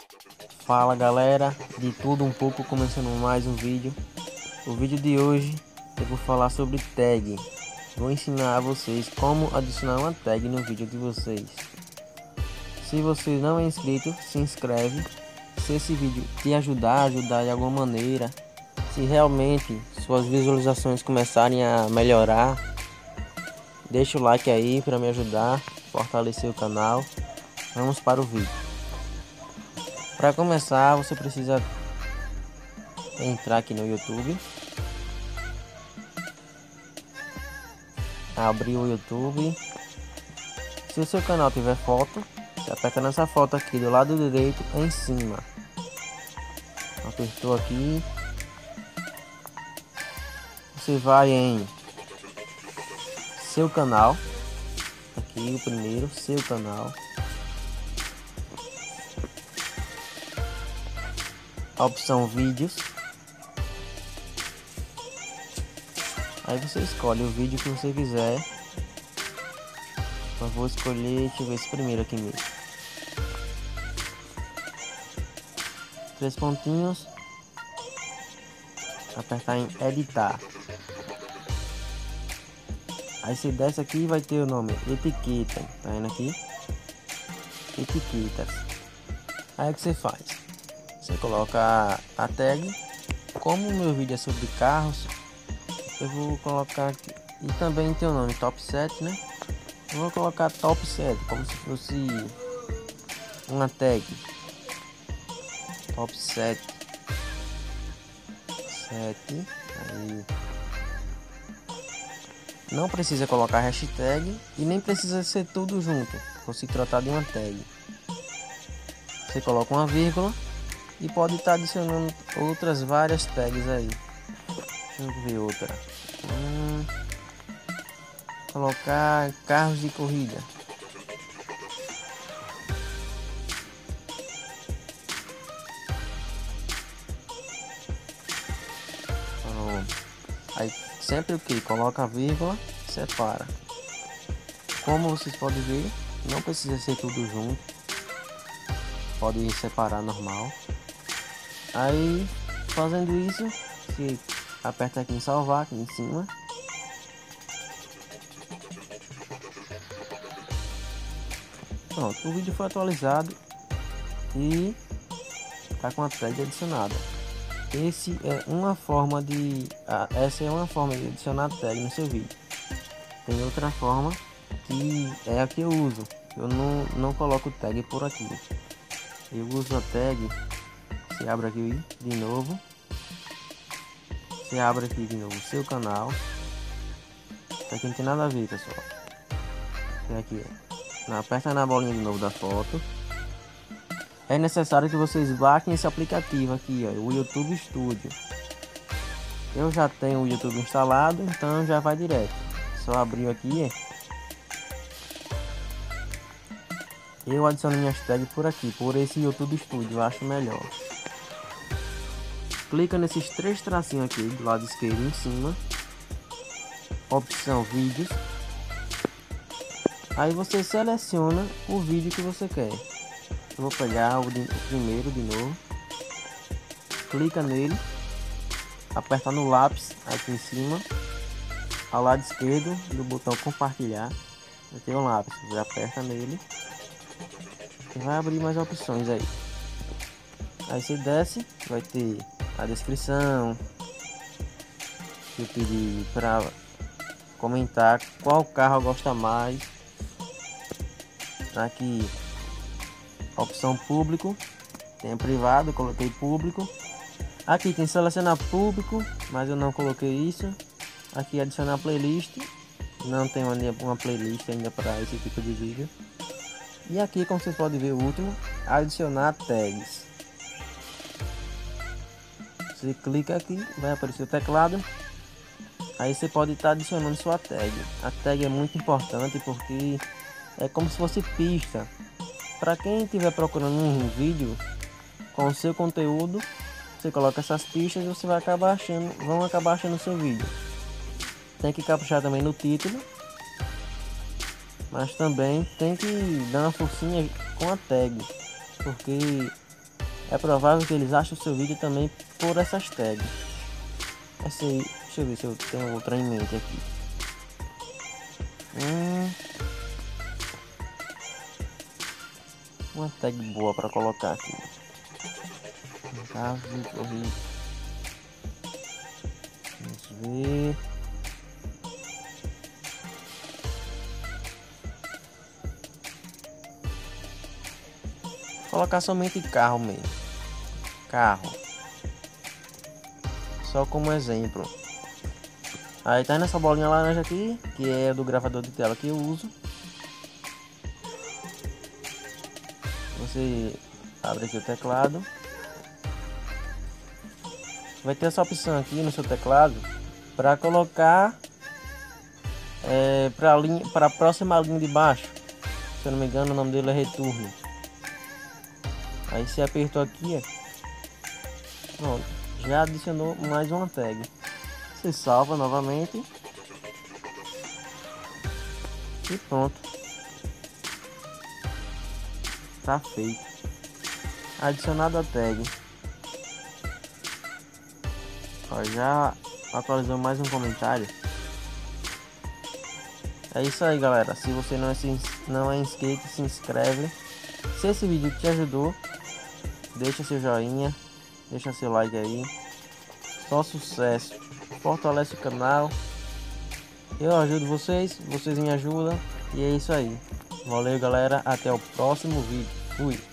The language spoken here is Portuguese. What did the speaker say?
Fala galera, de tudo um pouco, começando mais um vídeo. O vídeo de hoje eu vou falar sobre tag. Vou ensinar a vocês como adicionar uma tag no vídeo de vocês. Se você não é inscrito, se inscreve. Se esse vídeo te ajudar de alguma maneira, se realmente suas visualizações começarem a melhorar, deixa o like aí para me ajudar, fortalecer o canal. Vamos para o vídeo. Para começar, você precisa entrar aqui no YouTube, abrir o YouTube. Se o seu canal tiver foto, você aperta nessa foto aqui do lado direito em cima. Apertou aqui, você vai em seu canal, aqui o primeiro, seu canal, a opção vídeos. Aí você escolhe o vídeo que você quiser. Eu vou escolher, deixa eu ver esse primeiro aqui mesmo. 3 pontinhos. Apertar em editar. Aí você desce aqui e vai ter o nome etiqueta. Tá vendo aqui? Etiquetas. Aí o que você faz? Você coloca a tag. Como o meu vídeo é sobre carros, eu vou colocar aqui. E também tem o nome top 7, né? Eu vou colocar top 7, como se fosse uma tag. Top 7. Aí. Não precisa colocar hashtag e nem precisa ser tudo junto, por se tratar de uma tag. Você coloca uma vírgula e pode estar adicionando outras várias tags aí. Deixa eu ver outra. Colocar carros de corrida. Pronto. Aí sempre o que? Coloca a vírgula, separa. Como vocês podem ver, não precisa ser tudo junto. Pode separar normal. Aí fazendo isso, você aperta aqui em salvar, aqui em cima. Pronto, o vídeo foi atualizado e tá com a tag adicionada. Essa é uma forma de adicionar tag no seu vídeo. Tem outra forma que é a que eu uso. Eu não coloco tag por aqui. Eu uso a tag. Você abre aqui de novo. Você abre aqui de novo o seu canal. Isso aqui não tem nada a ver, pessoal. Tem aqui, aperta na bolinha de novo da foto. É necessário que vocês baixem esse aplicativo aqui, ó, o YouTube Studio. Eu já tenho o YouTube instalado, então já vai direto. Só abrir aqui. Eu adiciono minhas tags por aqui, por esse YouTube Studio, eu acho melhor. Clica nesses 3 tracinhos aqui do lado esquerdo em cima. Opção vídeos. Aí você seleciona o vídeo que você quer. Eu vou pegar o primeiro de novo. Clica nele. Aperta no lápis aqui em cima. Ao lado esquerdo do botão compartilhar. Vai ter um lápis. Você aperta nele. E vai abrir mais opções aí. Aí você desce. Vai ter a descrição. Eu pedi para comentar qual carro gosta mais. Aqui, opção público, tem privado, eu coloquei público. Aqui tem selecionar público, mas eu não coloquei isso. Aqui adicionar playlist, não tem uma playlist ainda para esse tipo de vídeo. E aqui, como vocês podem ver, o último, adicionar tags. Você clica aqui, vai aparecer o teclado. Aí você pode estar adicionando sua tag. A tag é muito importante porque é como se fosse pista. Para quem estiver procurando um vídeo com o seu conteúdo, você coloca essas pistas e você vai acabar achando o seu vídeo. Tem que caprichar também no título, mas também tem que dar uma forcinha com a tag, porque é provável que eles achem o seu vídeo também por essas tags. Essa aí, deixa eu ver se eu tenho outra em mente aqui. Uma tag boa para colocar aqui. Vamos ver. Colocar somente carro mesmo. Carro. Só como exemplo. Aí tá nessa bolinha laranja aqui, que é do gravador de tela que eu uso. Você abre aqui o teclado. Vai ter essa opção aqui no seu teclado para colocar para a próxima linha de baixo. Se eu não me engano, o nome dele é retorno. Aí você apertou aqui, pronto, já adicionou mais uma tag. Você salva novamente e pronto, tá feito. Adicionado a tag. Ó, já atualizou mais um comentário. É isso aí, galera. Se você não é inscrito, se inscreve. Se esse vídeo te ajudou, deixa seu joinha, deixa seu like aí. Só sucesso. Fortalece o canal. Eu ajudo vocês, vocês me ajudam. E é isso aí. Valeu, galera. Até o próximo vídeo. Fui.